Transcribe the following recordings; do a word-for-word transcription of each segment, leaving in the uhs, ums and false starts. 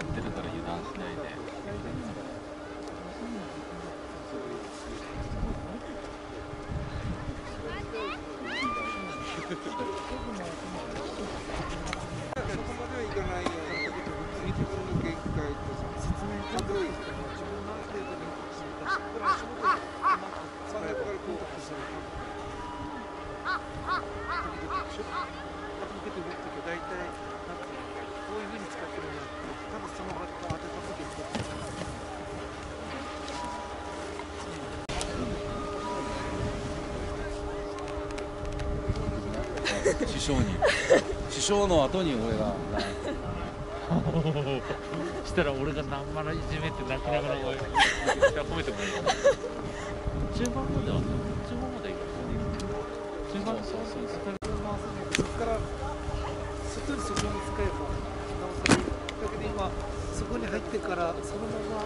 ってるから油断しないで。そこまではいかないよ。自分の限界と説明がどういうか。それからこう。大体こういうふうに使ってるのが多分その場で当てた時に師匠に師匠の後に俺がしたら俺が何まらいじめって泣きながら褒めてもらえる中盤までは中盤までいい中盤そうそうそうそこから外にそこに使えばなおさらいいだけど今そこに入ってからそのまま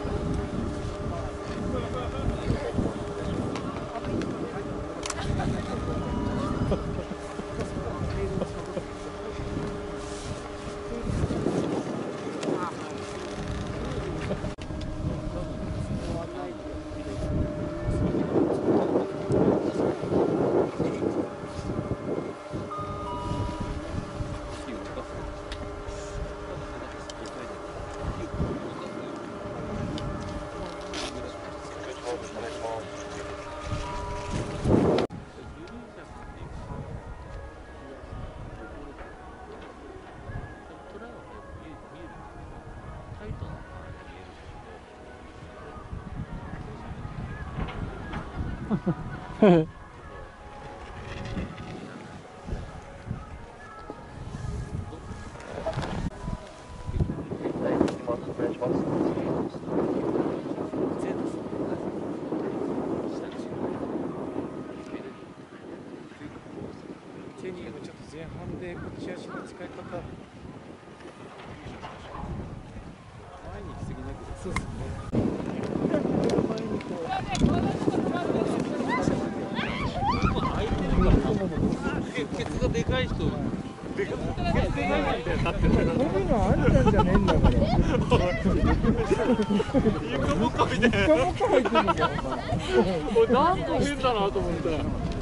手にちょっと前半で打ち足の使い方前に行き過ぎなけどそうですね前にこうケツがでかい人でかいケツでかいみたいになってるこういうのあんたんじゃねえんだからイカモカみたいなイカモカ入ってるんだよお前なんか変だなと思ったら